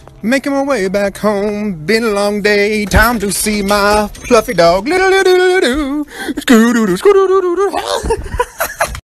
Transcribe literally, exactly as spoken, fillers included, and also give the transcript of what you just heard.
Making my way back home, been a long day. Time to see my fluffy dog. Scoo-doo-doo, scoo-doo-doo-doo.